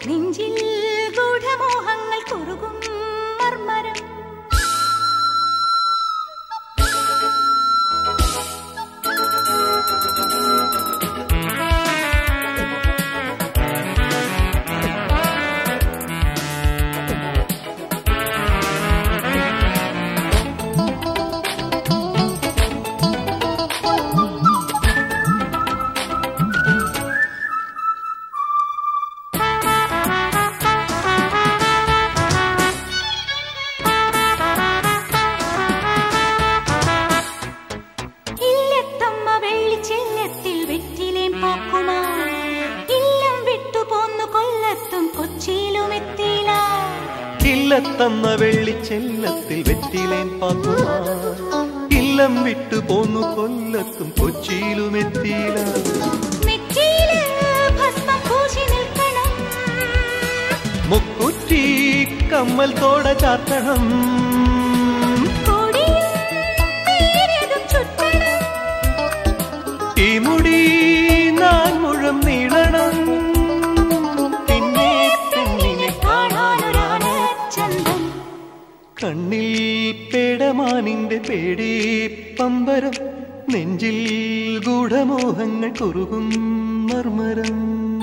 നെഞ്ചിൽ ഗൂഢമോഹങ്ങൾ കുറുകും മർമരം. ഇല്ലത്തമ്മ വെള്ളിച്ചെല്ലത്തിൽ വെറ്റിലേൻ പാക്കുമാ ഇല്ലം വിട്ടു പോന്നു കൊല്ലത്തും കൊച്ചിയിലുമെത്തിയില്ല. മുക്കുറ്റി കമ്മൽ തോട ചാത്തണം ഈ മുടി നാൻ മുഴം നീളണം കണ്ണിൽ പേടമാനിന്റെ പേടി പമ്പരം നെഞ്ചിൽ ഗൂഢമോഹങ്ങൾ കുറുകും മർമരം.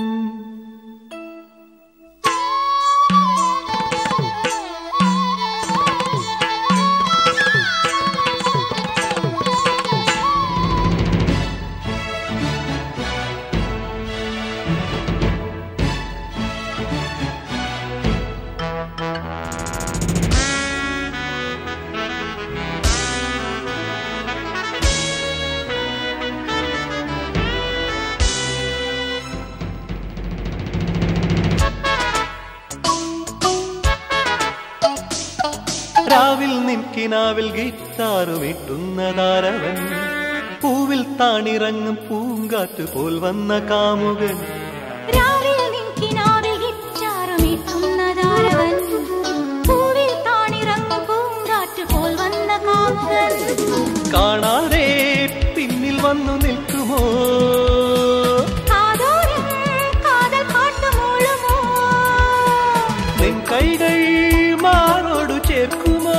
രാവിൽ നിൻകിനാവിൽ ഗിറ്റാറ് വീട്ടുന്നതാരവൻ പൂവിൽ താണിറങ്ങും പൂങ്കാറ്റ് പോൽ വന്ന കാമുകൻ. രാവിൽ നിൻകിനാവിൽ ഗിറ്റാറ് വീട്ടുന്നതാരവൻ പൂവിൽ താണിറങ്ങും പൂങ്കാറ്റ് പോൽ വന്ന കാമുകൻ. കാണാതെ പിന്നിൽ വന്നു നിൽക്കുമോ കാതൽ പാട്ട് മൂളുമോ നിൻ കൈകൾ മാറോടു ചേർക്കുമോ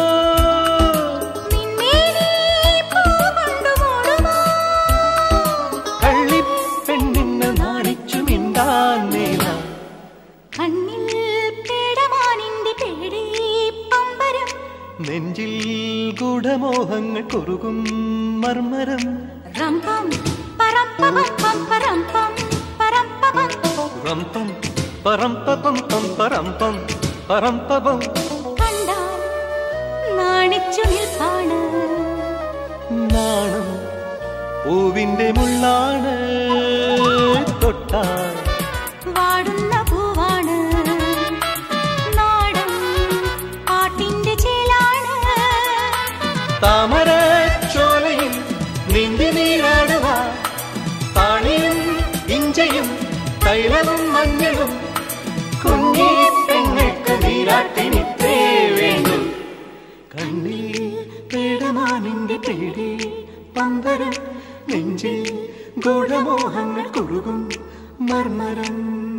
കള്ളിപ്പെണ്ണിന്ന് നാണിച്ചു മിണ്ടാൻ മേല. കണ്ണിൽ പേടമാനിന്റെ പേടി പമ്പരം നെഞ്ചിൽ ഗൂഢമോഹങ്ങൾ കുറുകും മർമരം. റംപം പരംപം പരംപം പരംപം റംപം പരംപം പരംപം പരംപം. കണ്ടാൽ നാണിച്ചു നിൽപ്പാണ് നാണം പൂവിന്റെ മുള്ളാണ് തൊട്ടാൽ വാടുന്ന പൂവാണ് നാടൻ പാട്ടിന്റെ ചേലാണ്. താമര ചോലയിൽ നീന്തി നീരാടുക താണിയും ഇഞ്ചയും തൈലവും മഞ്ഞളും കുഞ്ഞി പെങ്ങൾക്ക് നീരാട്ടിനിത്രേ വേണ്ടു. കണ്ണിൽ പേടമാനിന്റെ പേടി പമ്പരം നെഞ്ചിൽ ഗൂഢമോഹങ്ങൾ കുറുകും മർമരം.